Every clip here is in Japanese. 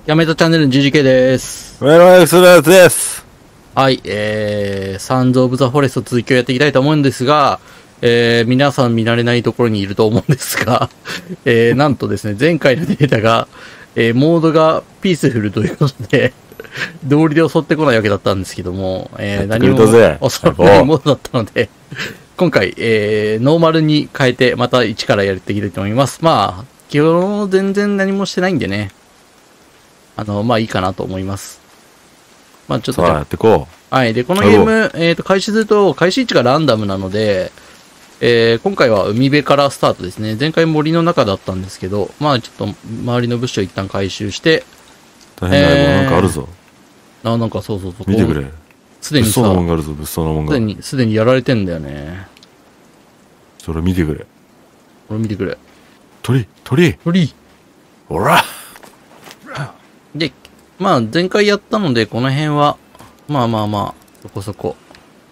やめたチャンネルの GGK です。 メロエクスレスです。 はい、サンズ・オブ・ザ・フォレスト続きをやっていきたいと思うんですが、皆さん見慣れないところにいると思うんですが、なんとですね、前回のデータが、モードがピースフルということで、道理で襲ってこないわけだったんですけども、何も襲わないモードだったので、今回、ノーマルに変えて、また1からやっていきたいと思います。まあ、今日全然何もしてないんでね、まあいいかなと思います。まあちょっと。 さあ、やっていこう。はい。で、このゲーム、開始すると、開始位置がランダムなので、今回は海辺からスタートですね。前回森の中だったんですけど、まあちょっと周りの物資を一旦回収して、 大変だよ、なんかあるぞ。 なんかそう。 見てくれ。 すでにさ、 物騒なもんがあるぞ、物騒なもんが。 すでにやられてんだよね。 それ見てくれ。 これ見てくれ。 鳥ほらで、まあ前回やったので、この辺は、まあ、そこそこ。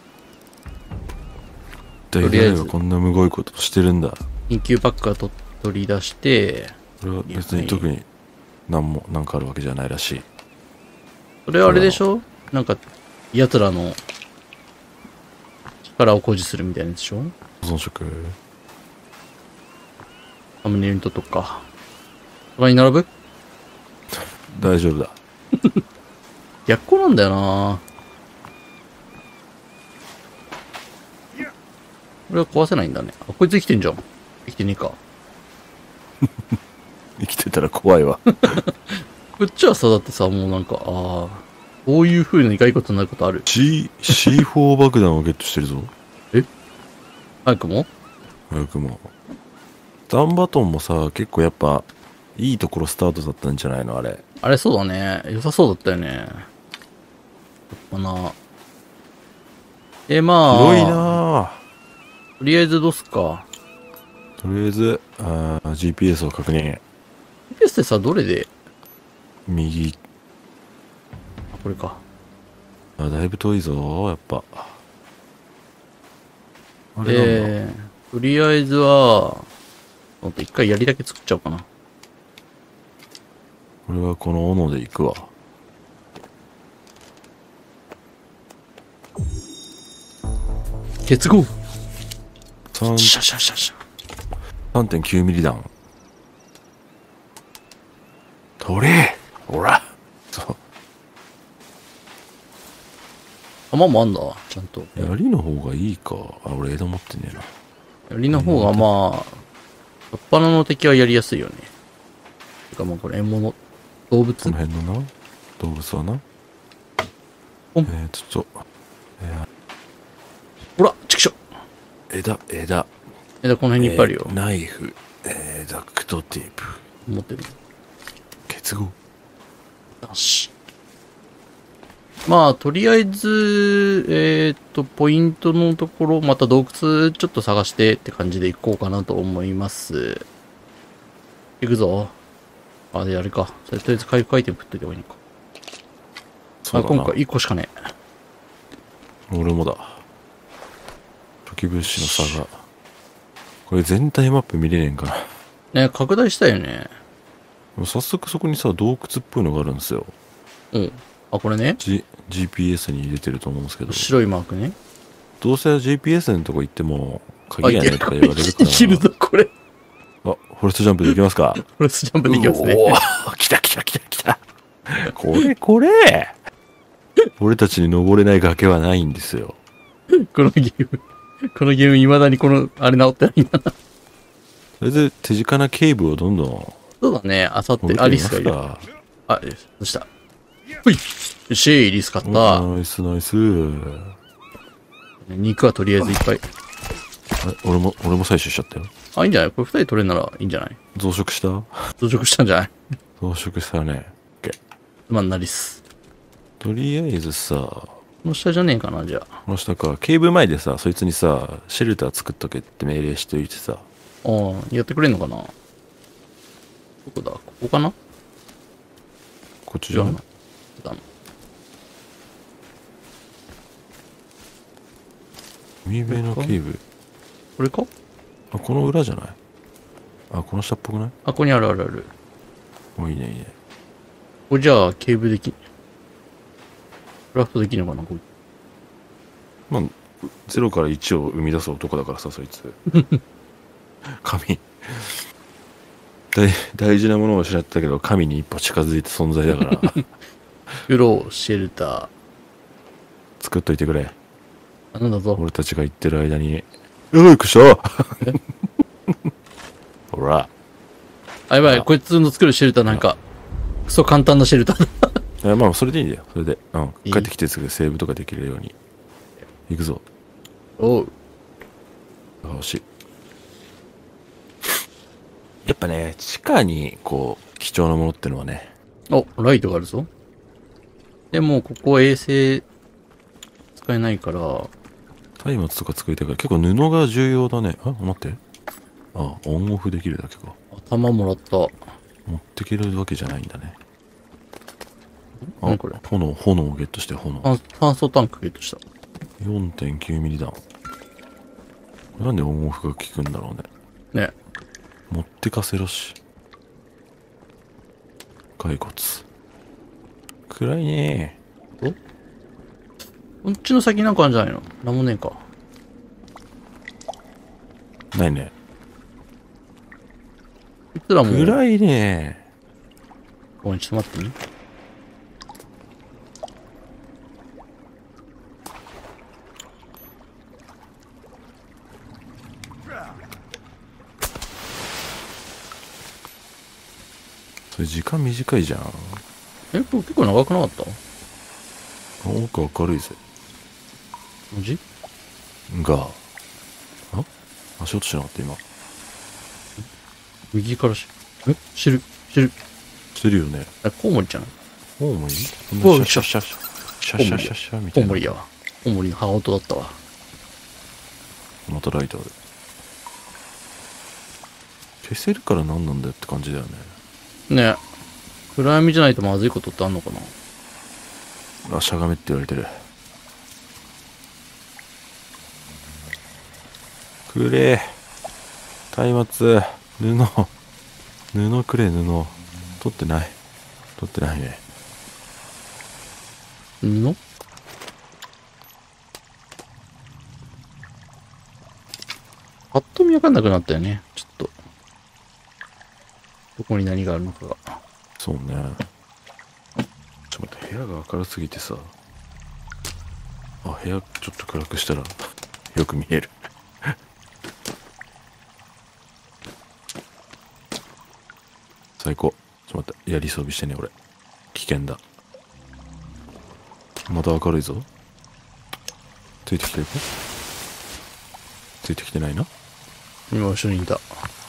とりあえずこんなむごいことしてるんだ。 緊急パックは取り出して、 これは別に特になんかあるわけじゃないらしい。 それはあれでしょ？なんか、奴らの力を誇示するみたいなやつでしょ？ 保存食サムネイルとか。他に並ぶ？ 大丈夫だ。 逆光なんだよな。これは壊せないんだね。あ、こいつ生きてんじゃん。生きてねえか。 生きてたら怖いわ。 こっちはさ、だってさ、もうなんか、こういう風な意外ことになることある。 C4 爆弾をゲットしてるぞ。 え？早くも？ 早くも。ダンバトンもさ、結構やっぱ、いいところスタートだったんじゃないのあれ。 あれそうだね。良さそうだったよね。かな。まあ。 広いなぁ。 とりあえずどうすか。 とりあえず、GPS を確認。 GPS ってさ、どれで？ 右。 これか。 だいぶ遠いぞ、やっぱ。あれなんだ。 とりあえずは、一回槍だけ作っちゃおうかな。 俺はこの斧で行くわ。 結合。 シャ。3.9 ミリ弾。取れほらそう。 弾もあんだ、ちゃんと。 槍の方がいいか。俺枝持ってねえな。 槍の方がまあ、葉っぱの敵はやりやすいよね。てかまあこれ獲物、動物。 この辺のな、動物はな。ちょっと、 ほら、ちくしょ。 枝、 この辺にいっぱいあるよ。 ナイフ、ダクトテープ。 持ってる。 結合。 よし。まあ、とりあえず、ポイントのところ、また洞窟ちょっと探してって感じで行こうかなと思います。行くぞ。で、あれか。とりあえず回復アイテム食っといた方がいいのか。今回1個しかねえ。俺もだ。初期物資の差が。これ全体マップ見れねえんかな。 ね、拡大したいよね。 早速そこにさ、洞窟っぽいのがあるんですよ。 うん。これね。 GPS に入れてると思うんですけど。 白いマークね。 どうせ GPS のとこ行っても、鍵がないとか言われるから。 生きるぞ、これ。 フォレストジャンプできますか？ フォレストジャンプできますね。 来た。これ俺たちに登れない崖はないんですよ。 このゲーム未だにあれ直ってないんだな。 それで手近なケーブをどんどん。 そうだね、あさって、リスがいる。どうした？ほい。よし、リス買った。 ナイス。 肉はとりあえずいっぱい。 俺も採取しちゃったよ。 いいんじゃない？これ2人取れんならいいんじゃない？ 増殖したんじゃない？ 増殖したね。 つまんなリス。とりあえずさ、 この下じゃねえかな、じゃあ。 この下か。ケーブ前でさ、そいつにさ、シェルター作っとけって命令しといてさ。 やってくれんのかな？どこだ？ここかな？ こっちじゃん。海辺のケーブ。 これか？ この裏じゃない？この下っぽくない？ ここにある。 いいね。 これじゃあ、ケーブルでき、クラフトできるのかなこれ。 まあ、0から1を生み出す男だからさ、そいつ。神。大事なものを失ったけど、神に一歩近づいた存在だから。 フロー、シェルター。 作っといてくれ。 あ、なんだぞ。 俺たちが言ってる間に。よいくしょほら。 あ、やばい、こいつの作るシェルターなんか、クソ簡単なシェルターだ。 まあ、それでいいんだよ。それで。うん。帰ってきてすぐセーブとかできるように。行くぞ。 おう。 欲しい。やっぱね、地下に、こう、貴重なものってのはね。 お、ライトがあるぞ。でも、ここ衛星、使えないから。 松明とか作りたいから、結構布が重要だね。あ、待って。あ、オンオフできるだけか。 頭もらった。 持ってけるわけじゃないんだね。あ、 何これ炎をゲットして炎。 酸素タンクゲットした。 4.9 ミリ弾。なんでオンオフが効くんだろうね。 ね。 持ってかせろし。骸骨。暗いねこっちの先なんかあるんじゃないの？なんもねえか。 ないね。 いつらも。 暗いねごめん、ちょっと待ってね。 それ時間短いじゃん。 これ結構長くなかった奥明るいぜ。 マジが、足音しなかった今。 右から知る。 してるよね。 コウモリじゃん。 コウモリ？シおうャシャシャシャシャシャシャシャみたいな。 コウモリやわ。コウモリの羽音だったわ。 またライトある。消せるから何なんだよって感じだよね。 ねえ。暗闇じゃないとまずいことってあんのかな？ あ、しゃがめって言われてる。くれ。松明、布くれ、布。取ってない。取ってないね。 布？パッと見わかんなくなったよね。ちょっと。どこに何があるのかが。 そうね。ちょっと待って、部屋が明るすぎてさ。あ、部屋ちょっと暗くしたらよく見える。最高。ちょっと待って、やり装備してね、俺。危険だ。また明るいぞ。ついてきてるか？ついてきてないな。 今後ろにいた。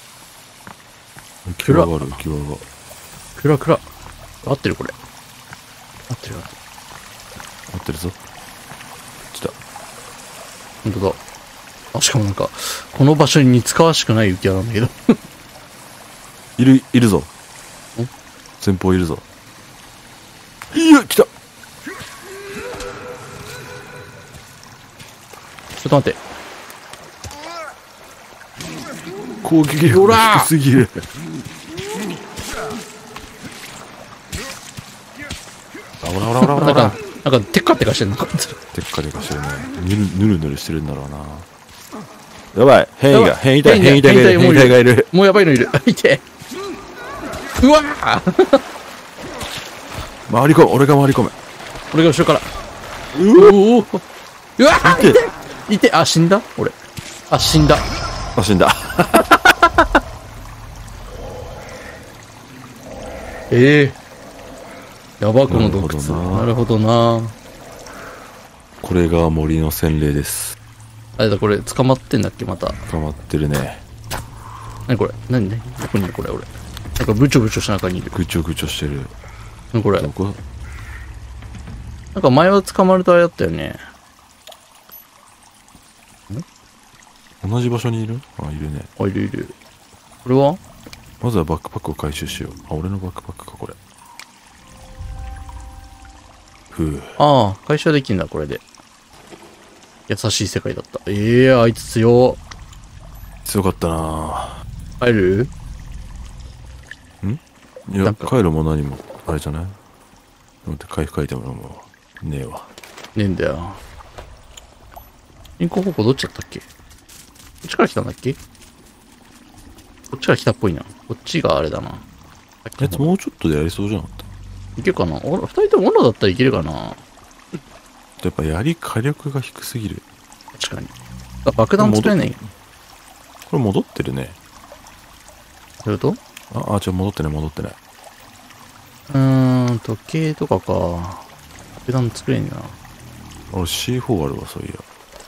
浮き輪がある、浮き輪が。 暗。合ってるこれ。合ってる。 合ってるぞ。来た。 ほんとだ。あ、しかもなんか、この場所に似つかわしくない浮き輪なんだけど。 いるぞ。前方いるぞ。いや、来た。 ちょっと待って。 攻撃力が低すぎる。ほら。 なんか、テッカテカしてんのか。 テッカテカしてるね。ぬるぬるしてるんだろうな。やばい。変異体がいる。 もうやばいのいる。いて。うわぁ俺が回り込む。 俺が後ろから。うわぁいて。あ、死んだ俺。あ、死んだ。 死んだ。 やば、この洞窟。なるほどな。 これが森の洗礼です。 あれだ、これ、捕まってんだっけまた。 捕まってるね。 何これ何どこにいるこれ俺。なんかブチョブチョした中にいる。 ぐちょぐちょしてる。 何これどこ？ なんか前は捕まるとあれだったよね。 同じ場所にいる？あ、いるね。 あ、いる。これはまずはバックパックを回収しよう。あ、俺のバックパックか、これ。 ああ、回収できんだ、これで。優しい世界だった。あいつ強かったな。 帰る？ いや、帰るも何も、あれじゃない？ 待って、回復アイテムもねえわ。 ねえんだよ。進行方向どっちだったっけ？こっちから来たんだっけ？こっちから来たっぽいな。こっちがあれだな。 やつもうちょっとでやりそうじゃなかった？ いけるかな？二人とも女だったらいけるかな？ やっぱ火力が低すぎる。 確かに。あ、爆弾作れない。 これ戻ってるね。 それと？ じゃあ戻ってない。 時計とかか。爆弾作れんな。 C4 あるわ、そういや。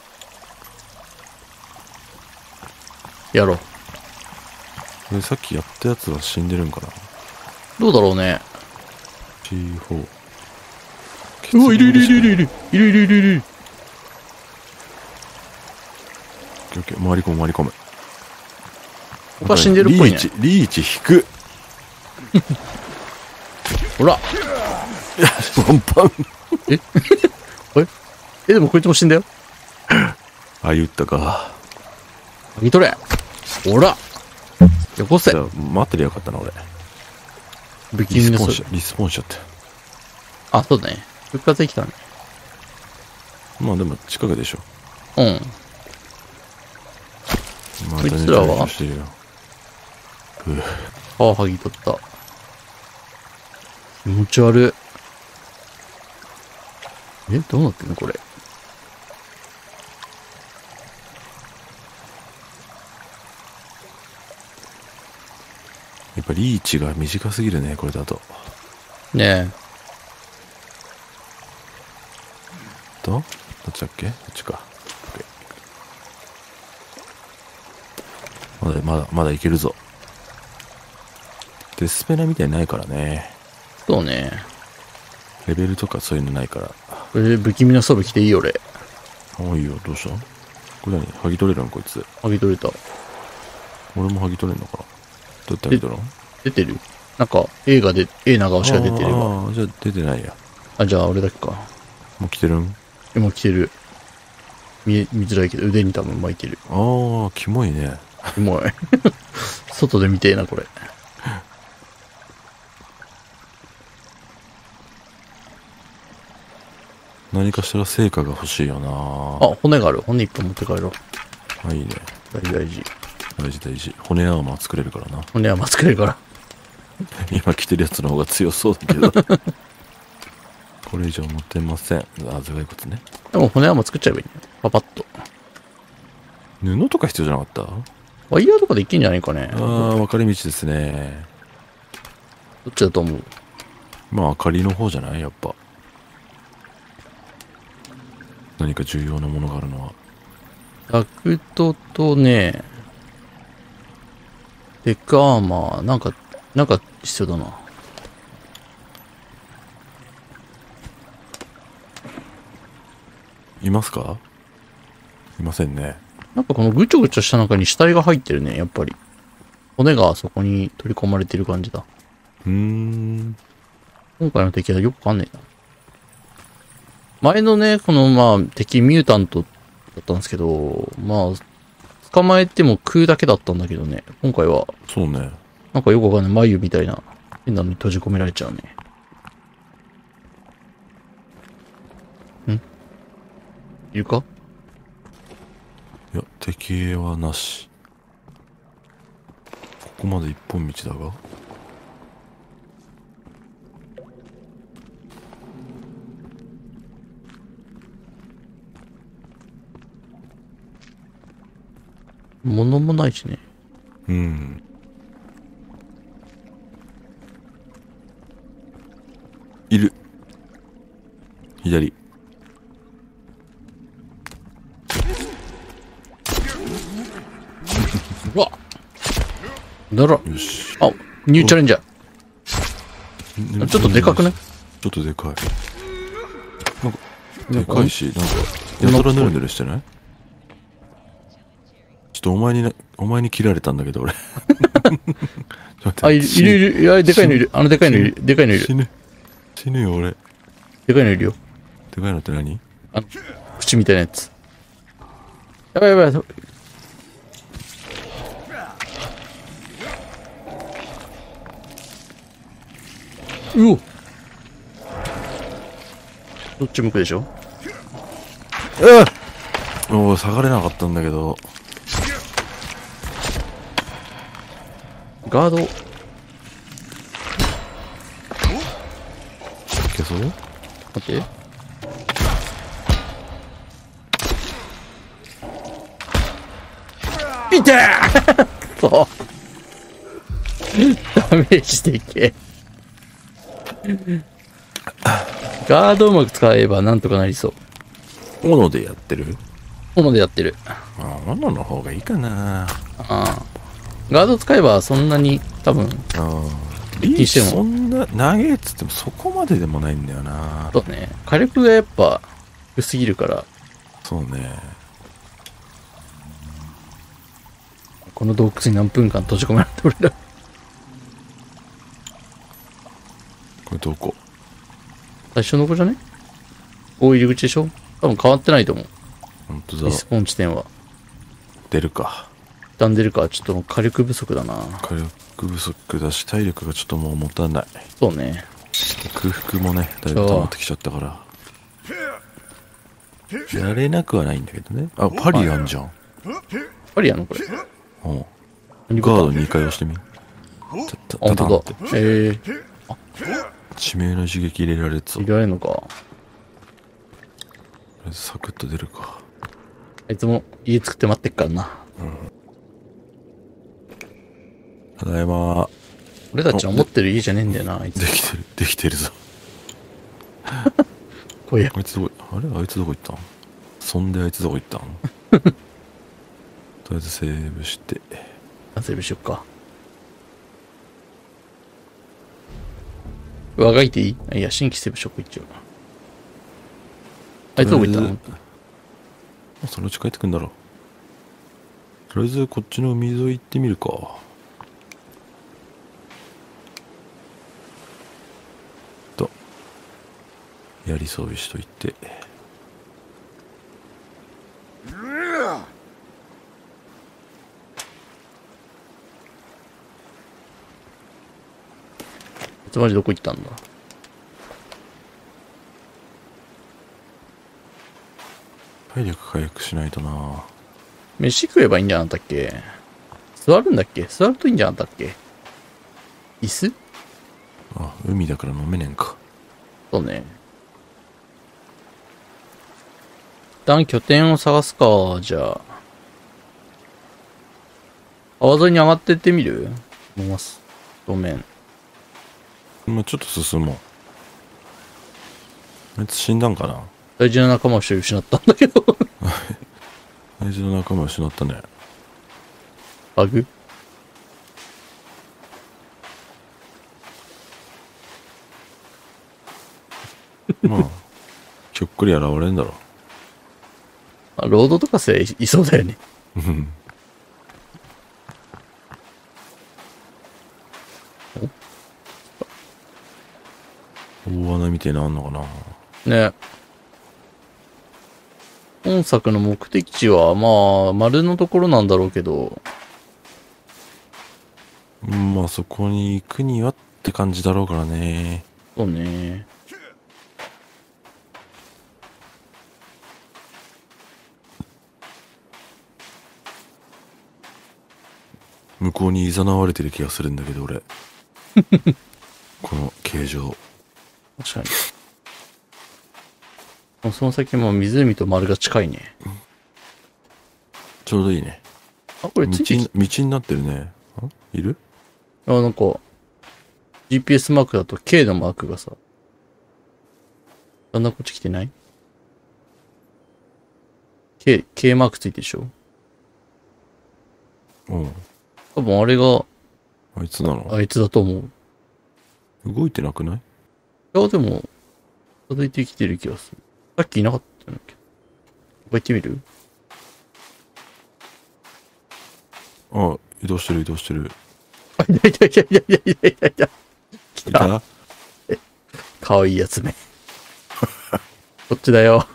やろう。 で、さっきやったやつは死んでるんかな？ どうだろうね。 C4。 うわ、いる。 オッケー、回り込む。 他死んでるっぽいね。 リーチ引く。 ほら。 パンパン。 でもこいつも死んだよ。 言ったか。 剥ぎ取れ。ほら。よこせ。 じゃあ待ってりゃよかったな、俺。 不気味なリスポーンしちゃった。 そうだね。復活できたね。 まあでも近くでしょ。 うん。 まこいつらはしてるよ。 皮剥ぎ取った。気持ち悪い。どうなってんのこれ。 やっぱリーチが短すぎるね、これだと。 ねどっちだっけ？こっちか。まだいけるぞ。デスペナみたいにないからね。 そうね。 レベルとかそういうのないから。 これ不気味な装備着ていいよ、俺。 いいよ、どうした？これ何？剥ぎ取れるのこいつ。 剥ぎ取れた。 俺も剥ぎ取れるのかな？どうやって剥ぎ取るの？ 出てる？なんか、A 長押しが出てるわ。 じゃあ出てないや。 じゃあ俺だけか。 もう来てるん？ 今着てる。見づらいけど、腕に多分巻いてる。 キモいね。 キモい。外で見てえな、これ。 何かしら成果が欲しいよな。 骨がある。骨一本持って帰ろう。 いいね。 大事。 大事。骨アーマー作れるからな。 骨は作れるから。 今着てるやつの方が強そうだけど。これ以上持ってません。頭蓋骨ね。 でも骨は作っちゃえばいいね。パパッと。 布とか必要じゃなかった？ ワイヤーとかでいけんじゃないかね。 分かれ道ですね。 どっちだと思う？ 明かりの方じゃない？やっぱ。何か重要なものがあるのは。 ダクトとね、デックアーマー、なんか必要だな。 いますか？いませんね。 なんかこのぐちょぐちょした中に死体が入ってるね、やっぱり。骨がそこに取り込まれてる感じだ。今回の敵はよくわかんないな。前のね、この敵ミュータントだったんですけど、捕まえても食うだけだったんだけどね、今回は。 そうね。 なんかよくわかんない眉みたいな変なのに閉じ込められちゃうね。いるか？ いや、敵影はなし。ここまで一本道だが。 物もないしね。 いる。左。 うわだろ。 よし。 ニューチャレンジャー。ちょっとでかくね？ ちょっとでかい。なんか、でかいし、なんか、やたらヌルヌルしてない？ちょっとお前に切られたんだけど、俺。 いる。いや、でかいのいる。でかいのいる。 死ぬよ、俺。 でかいのいるよ。 でかいのって何？ 口みたいなやつ。やばい。うおどっち向くでしょ？ おお、下がれなかったんだけど。 ガード。 いけそう？ 待って。いてーそう。ダメージでけえ。ガードうまく使えばなんとかなりそう。 斧でやってる？ 斧でやってる。 ああ、斧の方がいいかな。 ああ。ガード使えばそんなに多分、 ああ。リーチそんな、投げっつってもそこまででもないんだよな。 そうね。火力がやっぱ低すぎるから。 そうね。 この洞窟に何分間閉じ込められて俺ら。 これどこ？ 最初の子じゃね？入り口でしょ？多分変わってないと思う。 ほんとだ。 リスポーン地点は。 出るか。 一旦出るか、ちょっと火力不足だな。 火力不足だし、体力がちょっともう持たない。 そうね。 空腹もね、だいぶ溜まってきちゃったから。やれなくはないんだけどね。あ、パリあんじゃん。 パリやのこれ。 うん。 何ガード2回押してみ。 本当だ。 致命の刺激入れられてた。 入れられるのか。 サクッと出るか。 あいつも家作って待ってっからな。 ただいま。 俺たちの持ってる家じゃねえんだよな、あいつ。 できてるぞ。 こいや。 あいつどこ、あれあいつどこ行ったん？そんであいつどこ行ったん？とりあえずセーブして。 セーブしよっか。上がいていい？いや、新規セーブショップ行っちゃう。あいつどこ行ったの？ そのうち帰ってくんだろう。とりあえずこっちの海沿い行ってみるか。と。やり装備しといて。 つまりどこ行ったんだ？ 体力回復しないとな。 飯食えばいいんじゃなかったっけ？座るんだっけ？座るといいんじゃなかったっけ？椅子？ あ、海だから飲めねえんか。 そうね。一旦拠点を探すか、じゃあ。川沿いに上がってってみる？思います。ごめん。 まあ、ちょっと進もう。あいつ死んだんかな？ 大事な仲間を一人失ったんだけど。 あいつの仲間を失ったね。 バグ？ まあ、ひょっくり現れるんだろあ、ロードとかせいそうだよね。 う。大穴みたいなのあんのかな。 ね。本作の目的地は、まあ、丸のところなんだろうけど。 まあ、そこに行くにはって感じだろうからね。 そうね。 向こうに誘われてる気がするんだけど、俺。この形状。 確かに。その先も湖と丸が近いね。 ちょうどいいね。 あ、これついてき道になってるね。いる？ あ、なんか、GPS マークだと K のマークがさ、だんだんこっち来てない？ K マークついてるでしょ？ うん。 多分あれが、 あいつなの？ あいつだと思う。 動いてなくない？ いや、でも、続いてきてる気がする。さっきいなかったんだっけど。行ってみる？ あ、移動してる移動してる。 あ、いやいやいやいやいやいやいやいや。来いた。 た？ かわいいやつめ。こっちだよ。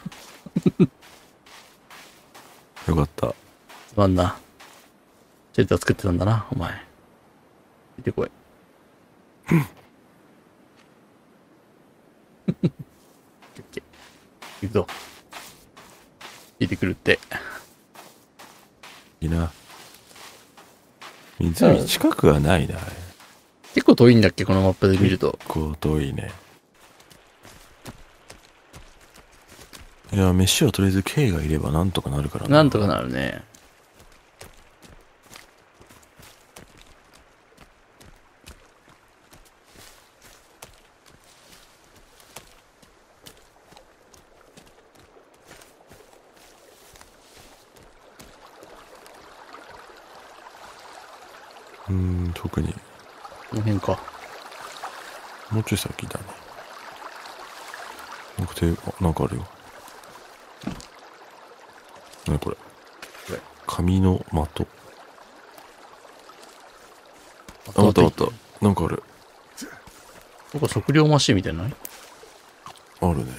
よかった。 つまんな。シェルター作ってたんだな、お前。出てこい。オッケー。 行くぞ。聞いてくるって。 いいな。湖近くはないな。 結構遠いんだっけ、このマップで見ると。 結構遠いね。いや、飯はとりあえず K がいればなんとかなるからな。 なんとかなるね。 特に。 この辺か。 もうちょい先だね。なんかあるよ。何これ。紙の的。あったあった。なんかある。 なんか測量マシンみたいなのない？ あるね。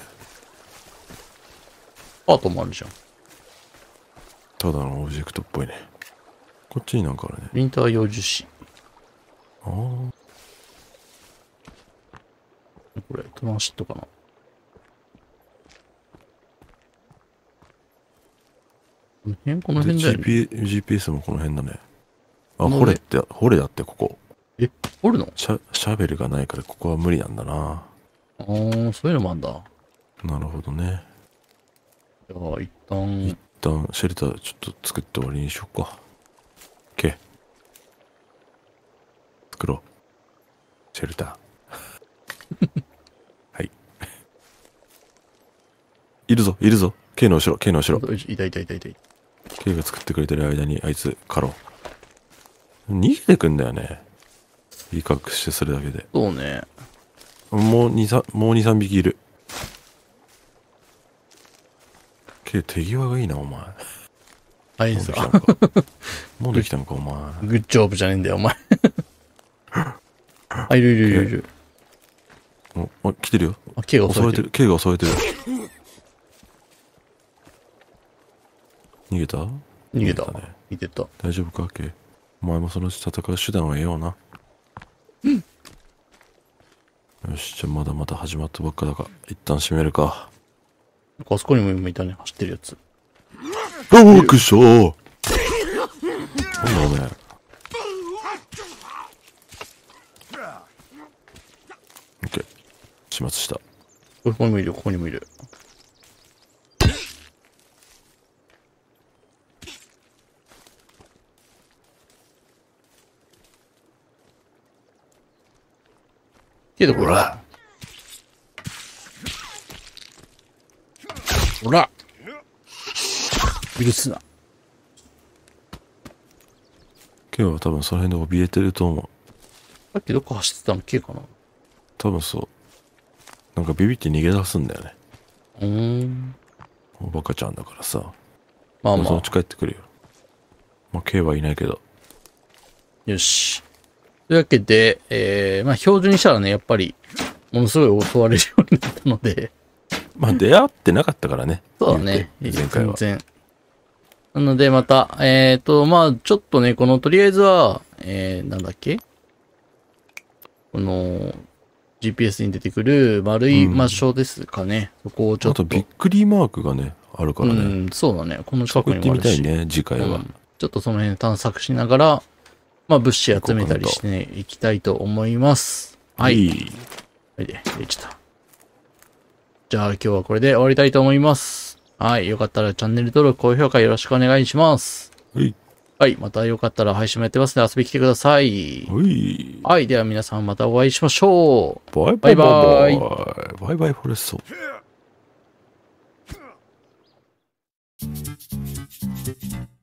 アートもあるじゃん。 ただのオブジェクトっぽいね。こっちになんかあるね。 プリンター用樹脂。 ああ。 これ、トランシットかな。この辺だよね。 GPS もこの辺だね。あ、掘れだってここ。 え、掘るの？ シャベルがないからここは無理なんだな。 ああ、そういうのもあんだ。 なるほどね。 じゃあ、一旦シェルターちょっと作って終わりにしようか。OK。作ろう。シェルター。はい。いるぞ。K の後ろ。 いた。 K が作ってくれてる間にあいつ狩ろう。逃げてくんだよね。いい格好してするだけで。 そうね。 もう2、3匹いる。K 手際がいいな、お前。 あいつか。 もうできたのか、お前。 グッジョブじゃねえんだよ、お前。あ、いる。 あ、来てるよ。 あ、K が襲われてる。 K が襲われてる。逃げたね。見てた。 大丈夫か K。お前もそのうち戦う手段を得ような。よし、じゃあまだ始まったばっかだから、一旦閉めるか。 あそこにも今いたね、走ってるやつ。 びっくりしたなんだおめえ。オッケー。始末した。 ここにもいる。けど、ほら。許すな。 K は多分その辺で怯えてると思う。 さっきどこ走ってたの K かな？ 多分そう。なんかビビって逃げ出すんだよね。バカちゃんだからさ。 まあ。 そのうち帰ってくるよ。K はいないけど。 よし。というわけで、標準にしたらね、やっぱり、ものすごい襲われるようになったので。 出会ってなかったからね。 そうだね。 前回は。 全然。なので、また、ちょっとね、とりあえずは、なんだっけ？この、GPS に出てくる丸い場所ですかね。そこをちょっと。 あと、びっくりマークがね、あるからね。 そうだね。この近くにもあるし。 行ってみたいね、次回は。 ちょっとその辺探索しながら、物資集めたりしていきたいと思います。はい。はい、できた。じゃあ今日はこれで終わりたいと思います。はい。よかったらチャンネル登録、高評価よろしくお願いします。はい。またよかったら配信もやってますので遊びに来てください。はい。では皆さんまたお会いしましょう。バイバイ。 バイバイフォレスト。